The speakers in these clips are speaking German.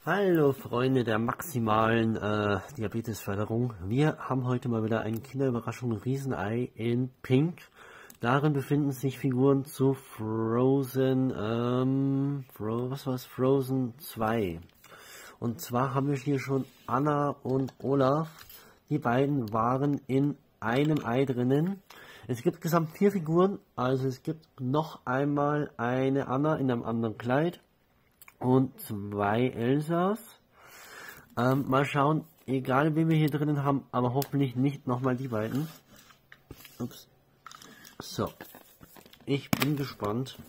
Hallo Freunde der maximalen Diabetesförderung. Wir haben heute mal wieder eine Kinderüberraschung Riesenei in Pink. Darin befinden sich Figuren zu Frozen, Frozen 2. Und zwar haben wir hier schon Anna und Olaf. Die beiden waren in einem Ei drinnen. Es gibt insgesamt 4 Figuren, also es gibt noch einmal eine Anna in einem anderen Kleid. Und 2 Elsas. Mal schauen, egal wen wir hier drinnen haben, aber hoffentlich nicht nochmal die beiden. Ups. So. Ich bin gespannt.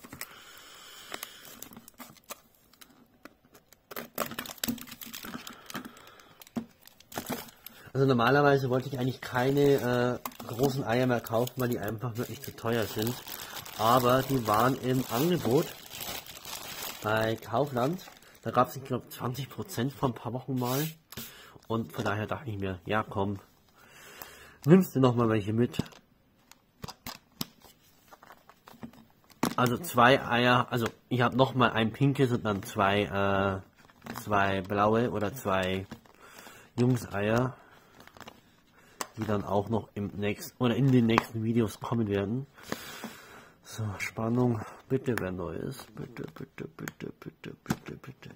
Also normalerweise wollte ich eigentlich keine großen Eier mehr kaufen, weil die einfach wirklich zu teuer sind. Aber die waren im Angebot bei Kaufland. Da gab es, ich glaube, 20% vor ein paar Wochen mal. Und von daher dachte ich mir, ja komm, nimmst du noch mal welche mit. Also 2 Eier, also ich habe noch mal ein pinkes und dann 2 blaue oder 2 Jungseier, die dann auch noch im nächsten oder in den nächsten Videos kommen werden. So, Spannung, bitte, wer neu ist. Bitte, bitte, bitte, bitte, bitte, bitte.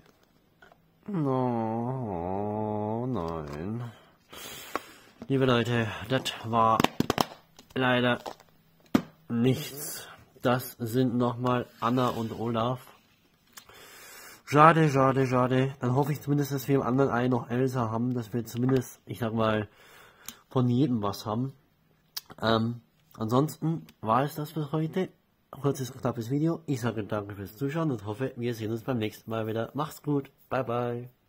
Oh, nein. Liebe Leute, das war leider nichts. Das sind nochmal Anna und Olaf. Schade, schade, schade. Dann hoffe ich zumindest, dass wir im anderen Ei noch Elsa haben, dass wir zumindest, ich sag mal, von jedem was haben. Ansonsten war es das für heute. Kurzes, knappes Video. Ich sage danke fürs Zuschauen und hoffe, wir sehen uns beim nächsten Mal wieder. Macht's gut. Bye, bye.